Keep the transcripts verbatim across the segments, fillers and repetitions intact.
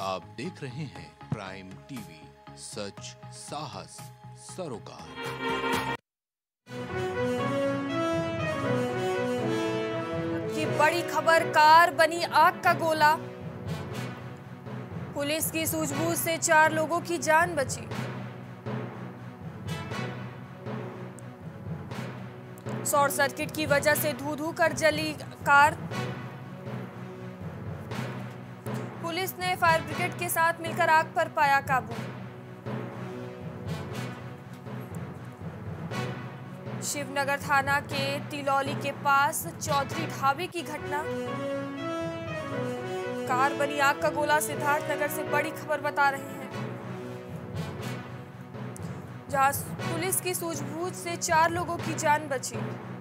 आप देख रहे हैं प्राइम टीवी, सच साहस सरोकार। की बड़ी खबर, कार बनी आग का गोला। पुलिस की सूझबूझ से चार लोगों की जान बची। शॉर्ट सर्किट की वजह से धू धू कर जली कार। पुलिस ने फायर ब्रिगेड के साथ मिलकर आग पर पाया काबू। शिवनगर थाना के तिलौली के पास चौधरी ढाबे की घटना। कार बनी आग का गोला। सिद्धार्थनगर से बड़ी खबर बता रहे हैं, जहां पुलिस की सूझबूझ से चार लोगों की जान बची।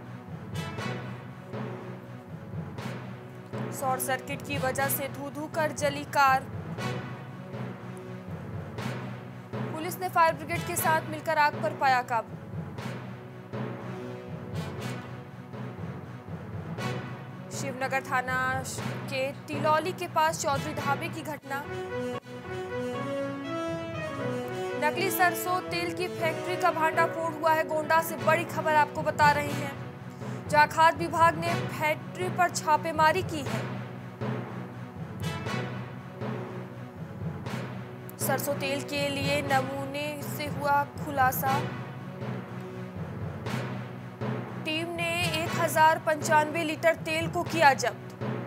शॉर्ट सर्किट की वजह से धू धू कर जली कार। पुलिस ने फायर ब्रिगेड के साथ मिलकर आग पर पाया काबू। शिवनगर थाना के तिलौली के पास चौधरी ढाबे की घटना। नकली सरसों तेल की फैक्ट्री का भांडाफोड़ हुआ है। गोंडा से बड़ी खबर आपको बता रहे हैं, जहां खाद्य विभाग ने फैक्ट्री पर छापेमारी की है। सरसों तेल के लिए नमूने से हुआ खुलासा। टीम ने एक हजार पंचानवे लीटर तेल को किया जब्त।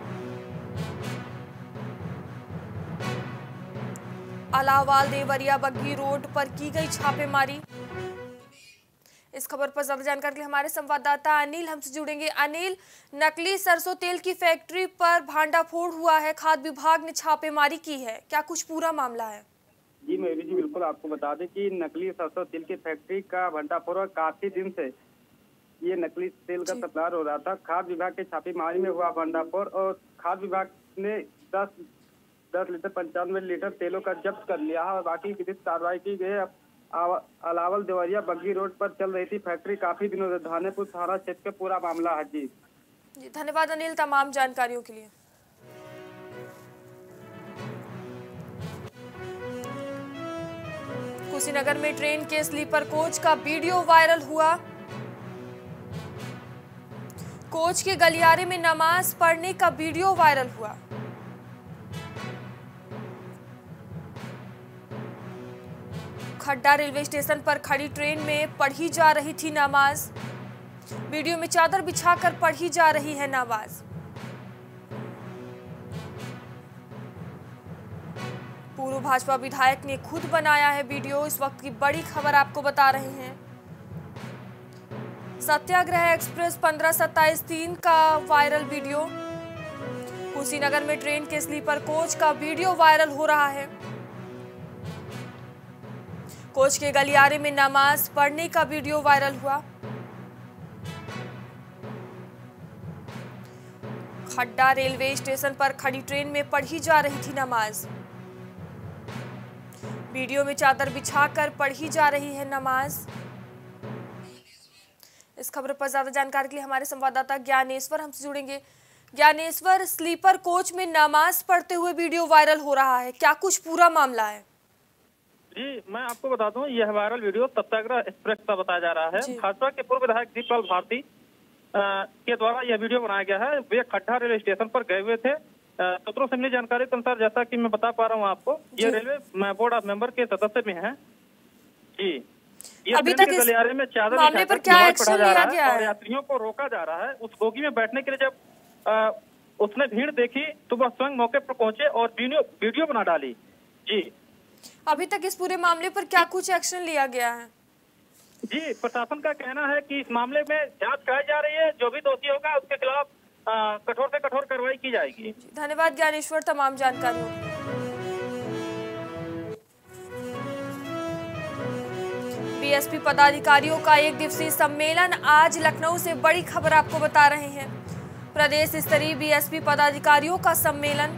अलावाल देवरिया बग्घी रोड पर की गई छापेमारी। इस खबर पर ज्यादा जानकारी के लिए हमारे संवाददाता अनिल हमसे जुड़ेंगे। अनिल, नकली सरसों तेल की फैक्ट्री पर भांडाफोड़ हुआ है, खाद्य विभाग ने छापेमारी की है, क्या कुछ पूरा मामला है? जी मेरी जी बिल्कुल, आपको बता दें कि नकली सरसों तेल की फैक्ट्री का भंडाफोड़ काफी दिन से ये नकली तेल का सप्लायर हो रहा था। खाद्य विभाग के छापेमारी में हुआ भंडाफोड़ और खाद्य विभाग ने दस दस लीटर पंचानवे लीटर तेलों का जब्त कर लिया है और बाकी की कार्रवाई की गई है। अलावल देवरिया बग्घी रोड पर चल रही थी फैक्ट्री काफी दिनों से। धानेपुर थाना क्षेत्र का पूरा मामला है। जी जी धन्यवाद अनिल तमाम जानकारियों के लिए। कुशीनगर में ट्रेन के स्लीपर कोच का वीडियो वायरल हुआ। कोच के गलियारे में नमाज पढ़ने का वीडियो वायरल हुआ। खड्डा रेलवे स्टेशन पर खड़ी ट्रेन में पढ़ी जा रही थी नमाज। वीडियो में चादर बिछाकर पढ़ी जा रही है नमाज। पूर्व भाजपा विधायक ने खुद बनाया है वीडियो। इस वक्त की बड़ी खबर आपको बता रहे हैं, सत्याग्रह एक्सप्रेस पंद्रह सत्ताईस तीन का वायरल वीडियो। कुशीनगर में ट्रेन के स्लीपर कोच का वीडियो वायरल हो रहा है। कोच के गलियारे में नमाज पढ़ने का वीडियो वायरल हुआ। खड्डा रेलवे स्टेशन पर खड़ी ट्रेन में पढ़ी जा रही थी नमाज। वीडियो में चादर बिछाकर पढ़ी जा रही है नमाज। इस खबर पर ज्यादा जानकारी के लिए हमारे संवाददाता ज्ञानेश्वर हमसे जुड़ेंगे। ज्ञानेश्वर, स्लीपर कोच में नमाज पढ़ते हुए वीडियो वायरल हो रहा है, क्या कुछ पूरा मामला है? जी मैं आपको बता दूं, यह वायरल वीडियो सत्याग्रह एक्सप्रेस का बताया जा रहा है। भाजपा के पूर्व विधायक दीपलाल भारती के द्वारा यह वीडियो बनाया गया है। वे खड्डा रेलवे स्टेशन पर गए हुए थे। सूत्रों से मिली जानकारी के अनुसार, जैसा कि मैं बता पा रहा हूँ आपको, ये रेलवे बोर्ड ऑफ मेंबर के सदस्य भी हैं। जी ये अभी तक इस गलियारे में चादर मामले पर क्या एक्शन लिया गया है? और यात्रियों को रोका जा रहा है। उस बोगी में बैठने के लिए जब आ, उसने भीड़ देखी तो वह स्वयं मौके पर पहुंचे और वीडियो वीडियो बना डाली। जी अभी तक इस पूरे मामले पर क्या कुछ एक्शन लिया गया है? जी प्रशासन का कहना है कि इस मामले में जांच कराई जा रही है। जो भी दोषी होगा उसके खिलाफ कठोर से कठोर कार्रवाई की जाएगी। धन्यवाद ज्ञानेश्वर तमाम जानकारियों के लिए। बीएसपी पदाधिकारियों का एक दिवसीय सम्मेलन आज लखनऊ से बड़ी खबर आपको बता रहे हैं। प्रदेश स्तरीय बीएसपी पदाधिकारियों का सम्मेलन।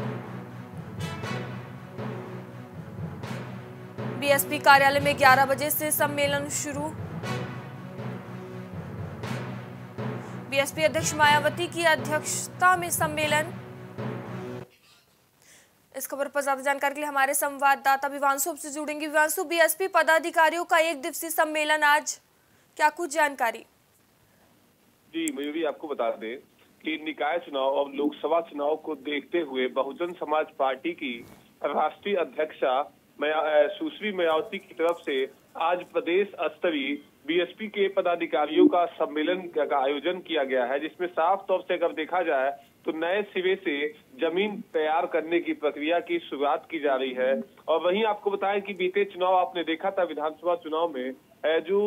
बीएसपी कार्यालय में ग्यारह बजे से सम्मेलन शुरू। बीएसपी अध्यक्ष मायावती की अध्यक्षता में सम्मेलन। इस खबर पर ज्यादा जानकारी के लिए हमारे संवाददाता विवांशु से जुड़ेंगे। विवांशु, बीएसपी पदाधिकारियों का एक दिवसीय सम्मेलन आज, क्या कुछ जानकारी? जी मयूरी, आपको बता दें कि निकाय चुनाव और लोकसभा चुनाव को देखते हुए बहुजन समाज पार्टी की राष्ट्रीय अध्यक्षा सुश्री मायावती की तरफ से आज प्रदेश स्तरीय बीएसपी के पदाधिकारियों का सम्मेलन का आयोजन किया गया है, जिसमें साफ तौर से अगर देखा जाए तो नए सिरे से जमीन तैयार करने की प्रक्रिया की शुरुआत की जा रही है। और वहीं आपको बताएं कि बीते चुनाव आपने देखा था, विधानसभा चुनाव में जो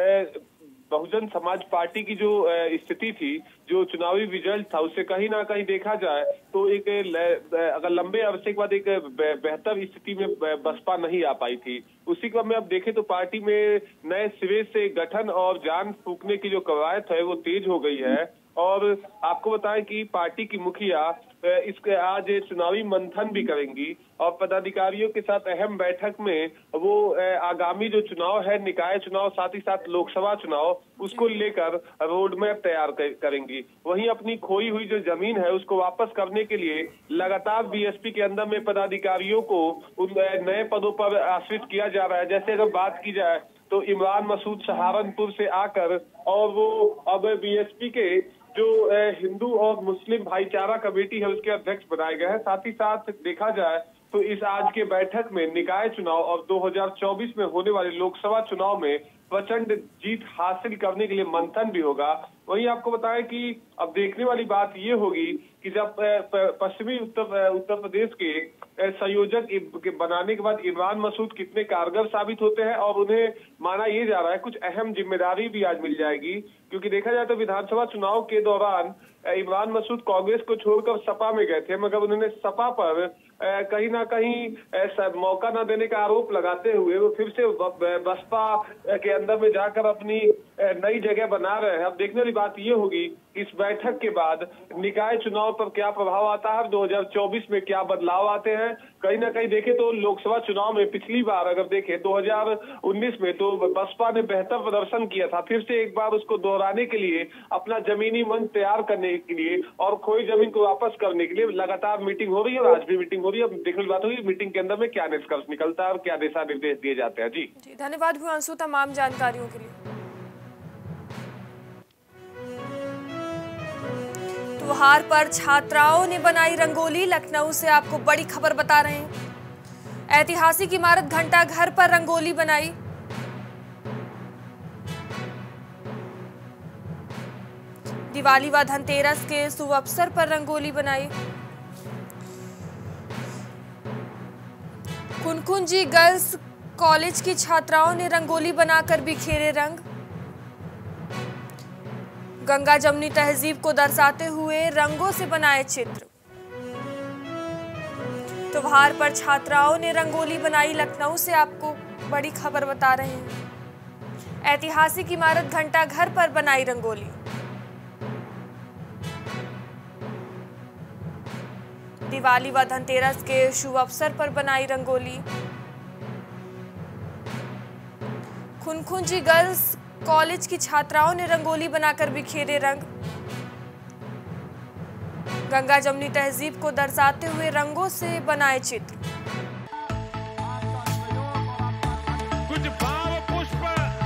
बहुजन समाज पार्टी की जो स्थिति थी, जो चुनावी रिजल्ट था, उससे कहीं ना कहीं देखा जाए तो एक अगर लंबे अरसे के बाद एक बेहतर स्थिति में बसपा नहीं आ पाई थी। उसी क्रम में अब देखें तो पार्टी में नए सिरे से गठन और जान फूंकने की जो कवायद है वो तेज हो गई है। और आपको बताएं कि पार्टी की मुखिया इसके आज चुनावी मंथन भी करेंगी और पदाधिकारियों के साथ अहम बैठक में वो आगामी जो चुनाव है, निकाय चुनाव, साथ ही साथ लोकसभा चुनाव, उसको लेकर रोड मैप तैयार करेंगी। वहीं अपनी खोई हुई जो जमीन है उसको वापस करने के लिए लगातार बीएसपी के अंदर में पदाधिकारियों को उन नए पदों पर आश्रित किया जा रहा है। जैसे अगर बात की जाए तो इमरान मसूद सहारनपुर से आकर और वो अब बीएसपी के जो हिंदू और मुस्लिम भाईचारा कमेटी है उसके अध्यक्ष बनाए गए हैं। साथ ही साथ देखा जाए तो इस आज के बैठक में निकाय चुनाव और दो हज़ार चौबीस में होने वाले लोकसभा चुनाव में प्रचंड जीत हासिल करने के लिए मंथन भी होगा। वहीं आपको बताएं कि अब देखने वाली बात ये होगी कि जब पश्चिमी उत्तर उत्तर प्रदेश के संयोजक के बनाने के बाद इमरान मसूद कितने कारगर साबित होते हैं और उन्हें माना ये जा रहा है कुछ अहम जिम्मेदारी भी आज मिल जाएगी। क्योंकि देखा जाए तो विधानसभा चुनाव के दौरान इमरान मसूद कांग्रेस को छोड़कर सपा में गए थे, मगर उन्होंने सपा पर कहीं ना कहीं मौका न देने का आरोप लगाते हुए वो फिर से बसपा के अंदर में जाकर अपनी नई जगह बना रहे हैं। अब देखने वाली बात ये होगी इस बैठक के बाद निकाय चुनाव पर क्या प्रभाव आता है, दो हज़ार चौबीस में क्या बदलाव आते हैं। कहीं ना कहीं देखें तो लोकसभा चुनाव में पिछली बार अगर देखें दो हज़ार उन्नीस में तो बसपा ने बेहतर प्रदर्शन किया था, फिर से एक बार उसको दोहराने के लिए, अपना जमीनी मंच तैयार करने के लिए और खोई जमीन को वापस करने के लिए लगातार मीटिंग हो रही है और आज भी मीटिंग हो रही है। अब देखने की बात होगी मीटिंग के अंदर में क्या निष्कर्ष निकलता है और क्या दिशा निर्देश दिए जाते हैं। जी जी धन्यवाद विवांशु तमाम जानकारियों के लिए। त्योहार पर छात्राओं ने बनाई रंगोली, लखनऊ से आपको बड़ी खबर बता रहे हैं। ऐतिहासिक इमारत घंटा घर पर रंगोली बनाई। दिवाली व धनतेरस के शुभ अवसर पर रंगोली बनाई। कुनकुंजी गर्ल्स कॉलेज की छात्राओं ने रंगोली बनाकर बिखेरे रंग। गंगा जमुनी तहजीब को दर्शाते हुए रंगों से बनाए चित्र। त्योहार पर छात्राओं ने रंगोली बनाई, लखनऊ से आपको बड़ी खबर बता रहे हैं। ऐतिहासिक इमारत घंटा घर पर बनाई रंगोली। दिवाली व धनतेरस के शुभ अवसर पर बनाई रंगोली। खुनखुंजी गर्ल्स कॉलेज की छात्राओं ने रंगोली बनाकर बिखेरे रंग। गंगा जमुनी तहजीब को दर्शाते हुए रंगों से बनाए चित्र। कुछ भाव पुष्प।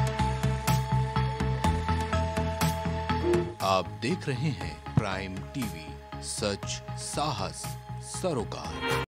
आप देख रहे हैं प्राइम टीवी, सच साहस सरोकार।